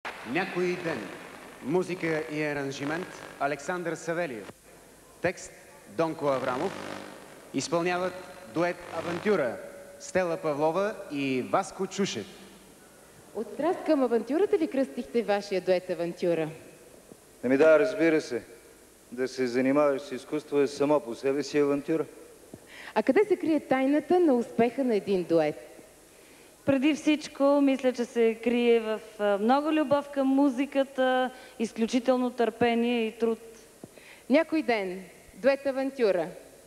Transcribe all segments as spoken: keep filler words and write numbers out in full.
Някой ден. Музика и аранжимент Александър Савелиев. Текст Донко Аврамов. Изпълняват дует Авантюра Стела Павлова и Васко Чушев. От страст към авантюрата ли кръстихте вашия дует Авантюра? Ами да, разбира се. Да се занимаваш с изкуство е само по себе си авантюра. А къде се крие тайната на успеха на един дует? Преди всичко, мисля, че се крие в много любов към музиката, изключително търпение и труд. Някой ден. Дует Авантюра.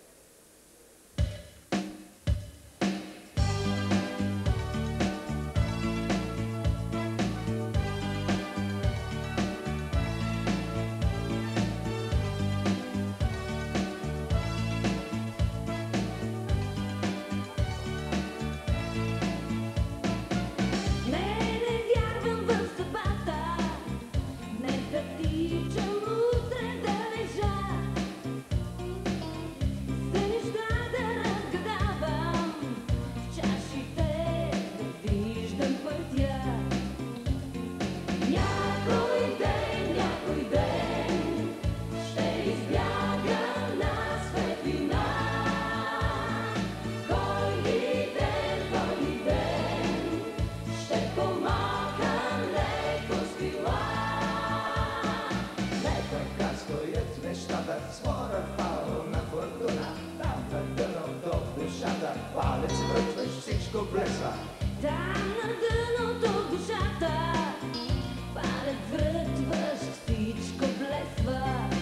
Палец връчваш, всичко блесва. Там на дъното в душата, палец връчваш, всичко блесва.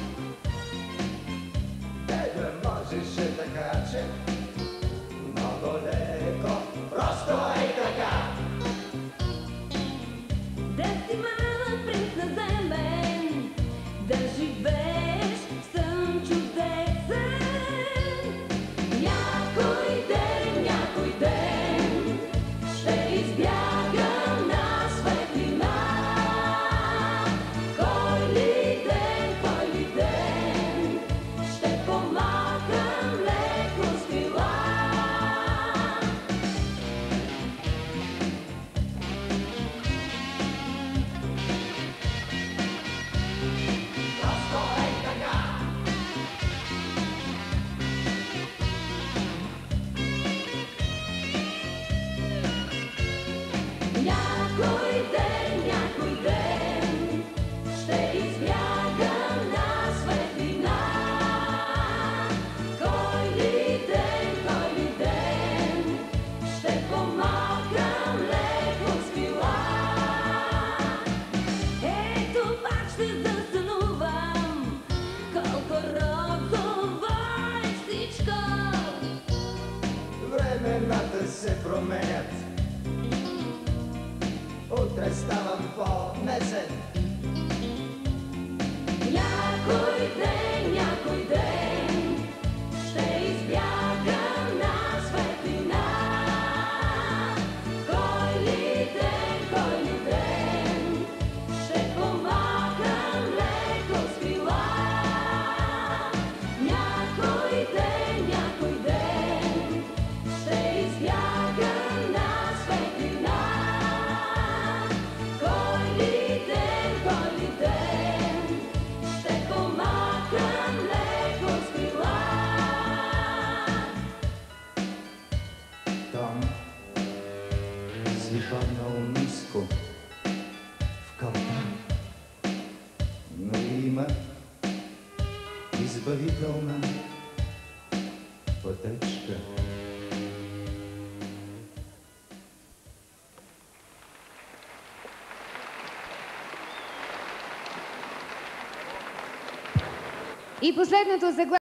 Тебе можеше така, че много леко, просто е така. Да си малък принц наземен, да живееш в сън чудесен. Някой ден, някой ден ще избягам на светлина. Кой ли ден, кой ли ден ще помагам леко с крила. Просто е така. Някой ден, някой ден ще избягам на светлина. Кой ли ден, кой ли ден ще помагам леко с крила. Ето пак ще засънувам, колко розово е всичко. Времената се променят. Утре ставам по-днесен. Някой ден, някой ден ще избягам на светлина. Кой ли ден, кой ли ден ще помагам леко с крила. Някой ден, някой ден ще избягам на светлина. Кой ли ден, кой ли ден ще помагам леко с крила. Там си паднал ниско в калта, но има избавителна пътечка. И последното заглавие.